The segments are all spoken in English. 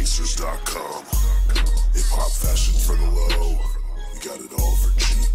Swagchasers.com. Hip hop fashion for the low. We got it all for cheap.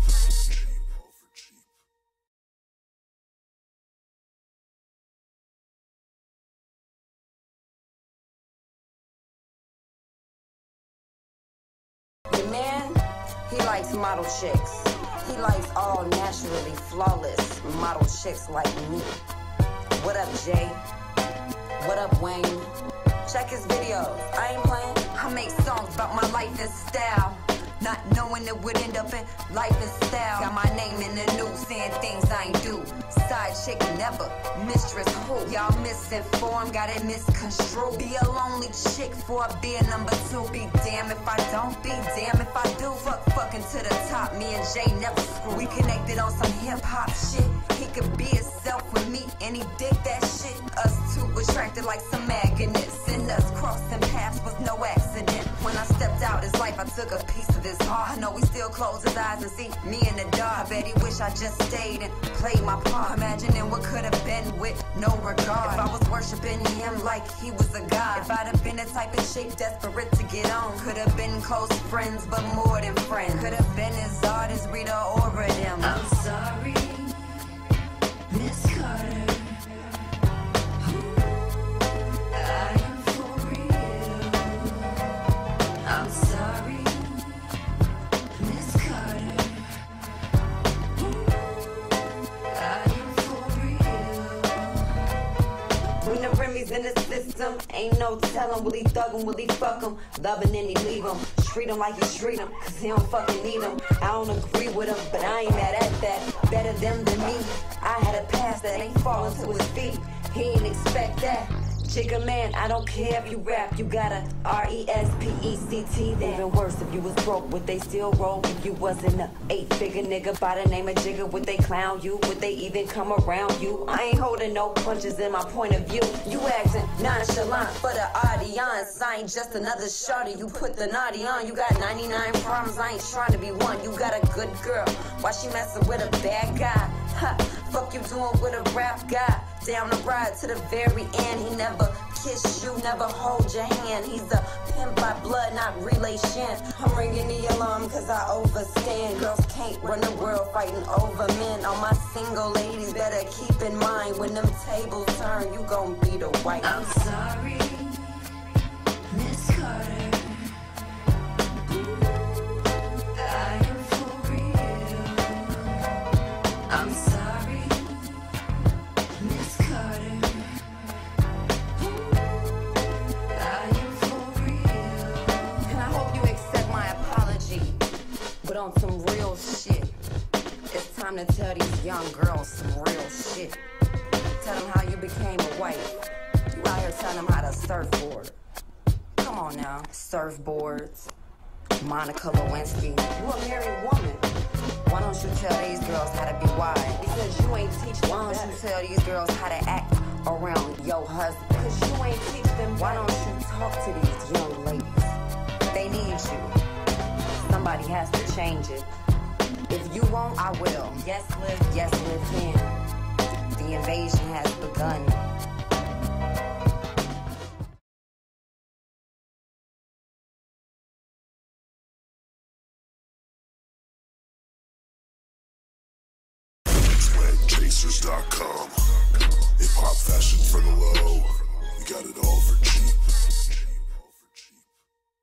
The man, he likes model chicks. He likes all naturally flawless model chicks like me. What up, Jay? What up, Wayne? Check his videos. I ain't playing. I make songs about my life and style, not knowing it would end up in life and style. Got my name in the news, saying things I ain't do. Side chick never, mistress who? Y'all misinformed, got it misconstrued. Be a lonely chick for a beer number 2. Be damn if I don't, be damn if I do. Fucking to the top, me and Jay never screw. We connected on some hip hop shit. He could be himself with me and he dig that shit. Us two attracted like some magnets, and us crossing paths was no accident. When I stepped out his life, I took a piece of his heart. I know he still close his eyes and see me in the dark. I bet he wish I just stayed and played my part, imagining what could have been with no regard. If I was worshiping him like he was a god, if I'd have been the type of chick desperate to get on, could have been close friends but more than friends. Could have been his artist, Rita or them. I'm sorry, Miss Carter. I am for real. I'm sorry, Miss Carter. I am for real. When the Remy's in the system, ain't no tellin', will he thug him, will he fuck him, loving and he leave him, treat him like he treat him, cause he don't fucking need him. I don't agree with him, but I ain't mad at that. Better them than me. I had a past that ain't falling to his feet. He ain't expect that. Jigga man, I don't care if you rap, you gotta R-E-S-P-E-C-T that. Even worse, if you was broke, would they still roll? If you wasn't a 8-figure nigga by the name of Jigga, would they clown you? Would they even come around you? I ain't holding no punches in my point of view. You acting nonchalant for the audience. I ain't just another shorty, you put the naughty on. You got 99 problems, I ain't trying to be one. You got a good girl, why she messing with a bad guy? Ha, fuck you doing with a rap guy? Down the ride to the very end. He never kiss you, never hold your hand. He's a pimp by blood, not relation. I'm ringing the alarm cause I overstand. Girls can't run the world fighting over men. All my single ladies better keep in mind, when them tables turn, you gon' be the white. I'm sorry, Miss Carter. I am for real. I'm sorry, Miss Carter. I am for real. And I hope you accept my apology, but on some real shit. It's time to tell these young girls some real shit. Tell them how you became a wife. You out here telling them how to surfboard. Come on now, surfboards. Monica Lewinsky, you a married woman. Why don't you tell these girls how to be wise? Because you ain't teach them. Why don't you tell these girls how to act around your husband? Because you ain't teach them. Why don't you talk to these young ladies? They need you. Somebody has to change it. If you won't, I will. Yes, Liv can. The invasion has begun. Swagchasers.com. Hip hop fashion for the low.